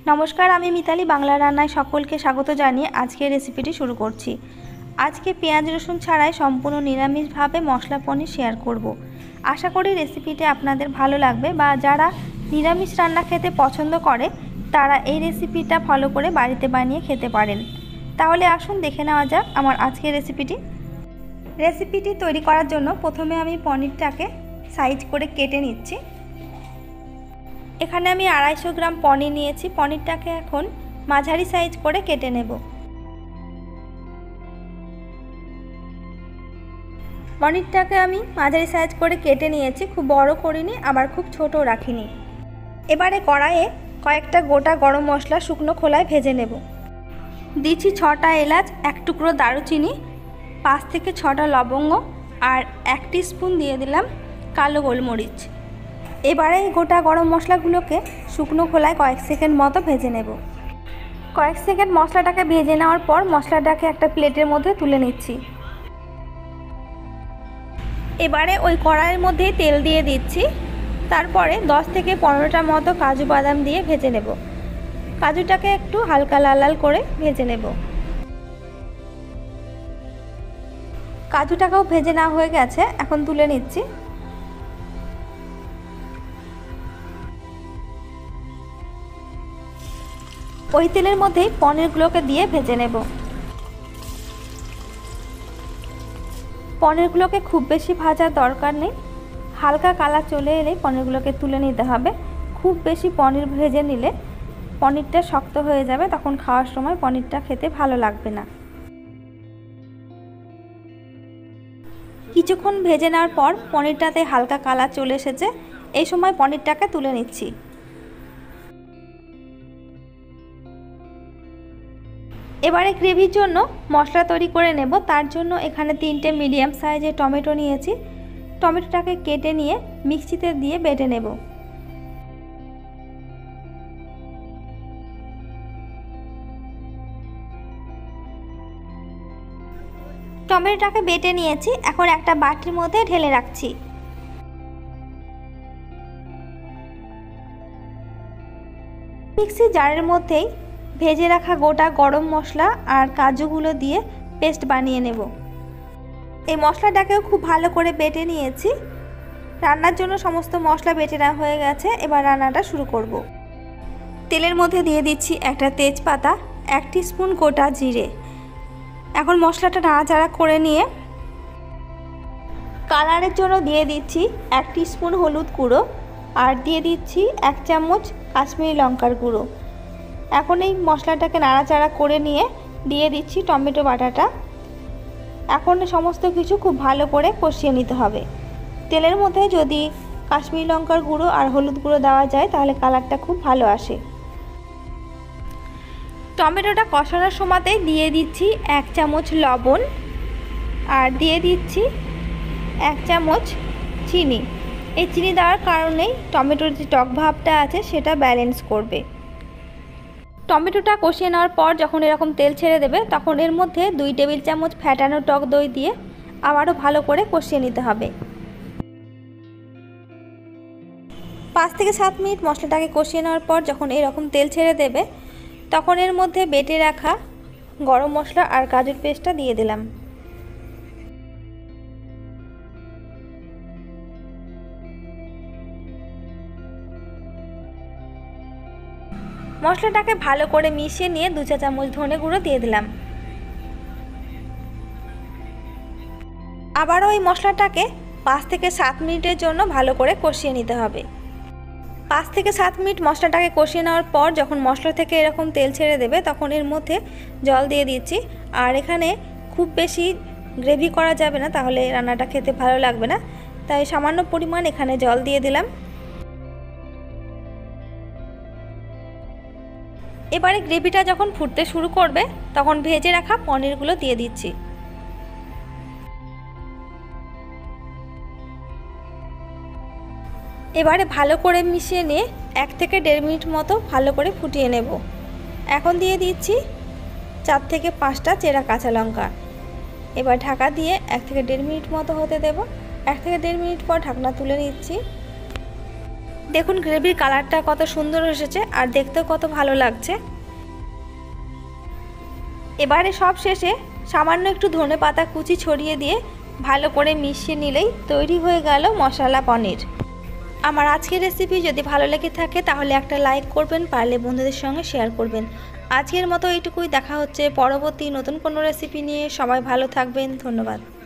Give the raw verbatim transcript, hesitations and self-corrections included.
नमस्कार आमी मिताली बांगला रान्नाय सकलके स्वागत जानिए आजकेर रेसिपिटी शुरू करछि। आजके पेঁয়াজ रसुन छाड़ाई सम्पूर्ण निरामिष भावे मशला पनिर शेयर करब। आशा करी रेसिपिटी आपनादेर भालो लागबे बा जारा निरामिष रान्ना खेते पछंद करे तारा एई रेसिपिटा फलो करे बाड़ीते बानिये खेते पारेन। ताहले आसुन देखे नेওয়া যাক आमार आजकेर रेसिपिटी। रेसिपिटी तैरी करार जोन्नो प्रथमे आमी पनिरटाके साइज करे केटे निচ্ছি। एखाने आमी आढ़ाईशो ग्राम पनिर निয়েছি। पनिरटाके एखन माझारी साइज करे केटे नेब। पनिरटाके आमी माझारी साइज करे केटे निয়েছি, खूब बड़ो करिনি आबार खूब छोटो राखिনি। एबारे कड़ाइये कयेकटा गोटा गरम मशला शुकनो खोलाय भेजे नेब। दिচ্ছি छटा एलाच, एक टुकरो दारुचिनी, पाँच থেকে ছটা लवंग और एक टीस्पून दिए दिलाम कालो गोलमरिच। एबारे गोटा गरम मशलागुलोके शुकनो खोलाय कयेक सेकेंड मतो भेजे नेब। कयेक सेकेंड मशलाटाके भेजे नेওয়ার पर मशलाटाके एकटा प्लेटेर मধ্যে तुले निচ্ছি। एबारे ओई कड़ाइয়ের মধ্যে तेल दिए दिচ্ছি। तारपरे दस থেকে পনেরোটা মতো काजू बादाम दिए भेजे नेब। काजूटाके एकटू हालका लाल लाल करे भेजे नेब। काजूटाकेও भेजे नेওয়া হয়ে গেছে, এখন তুলে নিচ্ছি। ওই তেলের মধ্যেই পনিরগুলোকে দিয়ে ভেজে নেব। পনিরগুলোকে খুব বেশি ভাজার দরকার নেই, হালকা কালার চলে এলেই পনিরগুলোকে তুলে নিতে হবে। খুব বেশি পনির ভেজে নিলে পনিরটা শক্ত হয়ে যাবে, তখন খাওয়ার সময় পনিরটা খেতে ভালো লাগবে না। কিছুক্ষণ ভেজে নেওয়ার পর পনিরটাতে হালকা কালার চলে এসেছে। এই সময় পনিরটাকে তুলে নিচ্ছি। এবারে গ্রেভির জন্য মশলা তৈরি করে নেব। তার জন্য এখানে তিনটে মিডিয়াম সাইজের টমেটো নিয়েছি। টমেটোটাকে কেটে নিয়ে মিক্সিতে দিয়ে বেটে নেব। টমেটোটাকে বেটে নিয়েছি, এখন একটা বাটির মধ্যে ঢেলে রাখছি। মিক্সি জারের মধ্যেই ভেজে রাখা গোটা গরম মশলা আর কাজুগুলো দিয়ে পেস্ট বানিয়ে নেব। এই মশলাটাকেও খুব ভালো করে বেটে নিয়েছি। রান্নার জন্য সমস্ত মশলা বেটে নেওয়া হয়ে গেছে। এবার রান্নাটা শুরু করব। তেলের মধ্যে দিয়ে দিচ্ছি একটা তেজপাতা, এক টিস্পুন গোটা জিরে। এখন মশলাটা নাড়াচাড়া করে নিয়ে কালারের জন্য দিয়ে দিচ্ছি এক টিস্পুন হলুদ গুঁড়ো আর দিয়ে দিচ্ছি এক চামচ কাশ্মীরি লঙ্কার গুঁড়ো। এখন এই মশলাটাকে নাড়াচাড়া করে নিয়ে দিয়ে দিচ্ছি টমেটো বাটাটা। এখন সমস্ত কিছু খুব ভালো করে কষিয়ে নিতে হবে। তেলের মধ্যে যদি কাশ্মীরি লঙ্কার গুঁড়ো আর হলুদ গুঁড়ো দেওয়া যায় তাহলে কালারটা খুব ভালো আসে। টমেটোটা কষানোর সময়তেই দিয়ে দিচ্ছি এক চামচ লবণ আর দিয়ে দিচ্ছি এক চামচ চিনি। এই চিনি দেওয়ার কারণেই টমেটোর যে টক ভাবটা আছে সেটা ব্যালেন্স করবে। টমেটোটা কষিয়ে নেওয়ার পর যখন এরকম তেল ছেড়ে দেবে তখন এর মধ্যে দুই টেবিল চামচ ফ্যাটানো টক দই দিয়ে আবারও ভালো করে কষিয়ে নিতে হবে। পাঁচ থেকে সাত মিনিট মশলাটাকে কষিয়ে নেওয়ার পর যখন এরকম তেল ছেড়ে দেবে তখন এর মধ্যে বেটে রাখা গরম মশলা আর কাজুর পেস্টটা দিয়ে দিলাম। মশলাটাকে ভালো করে মিশিয়ে নিয়ে দু চা চামচ ধনে গুঁড়ো দিয়ে দিলাম। আবারও এই মশলাটাকে পাঁচ থেকে সাত মিনিটের জন্য ভালো করে কষিয়ে নিতে হবে। পাঁচ থেকে সাত মিনিট মশলাটাকে কষিয়ে নেওয়ার পর যখন মশলা থেকে এরকম তেল ছেড়ে দেবে তখন এর মধ্যে জল দিয়ে দিচ্ছি। আর এখানে খুব বেশি গ্রেভি করা যাবে না, তাহলে রান্নাটা খেতে ভালো লাগবে না, তাই সামান্য পরিমাণ এখানে জল দিয়ে দিলাম। এবারে গ্রেভিটা যখন ফুটতে শুরু করবে তখন ভেজে রাখা পনিরগুলো দিয়ে দিচ্ছি। এবারে ভালো করে মিশিয়ে নিয়ে এক থেকে দেড় মিনিট মতো ভালো করে ফুটিয়ে নেব। এখন দিয়ে দিচ্ছি চার থেকে পাঁচটা চেরা কাঁচা লঙ্কা। এবার ঢাকা দিয়ে এক থেকে দেড় মিনিট মতো হতে দেব। এক থেকে দেড় মিনিট পর ঢাকনা তুলে নিচ্ছি। দেখুন গ্রেভির কালারটা কত সুন্দর এসেছে আর দেখতেও কত ভালো লাগছে। এবারে সব শেষে সামান্য একটু ধনে পাতা কুচি ছড়িয়ে দিয়ে ভালো করে মিশিয়ে নিলেই তৈরি হয়ে গেল মশলা পনির। আমার আজকের রেসিপি যদি ভালো লেগে থাকে তাহলে একটা লাইক করবেন, পারলে বন্ধুদের সঙ্গে শেয়ার করবেন। আজকের মতো এইটুকুই, দেখা হচ্ছে পরবর্তী নতুন কোনো রেসিপি নিয়ে। সবাই ভালো থাকবেন, ধন্যবাদ।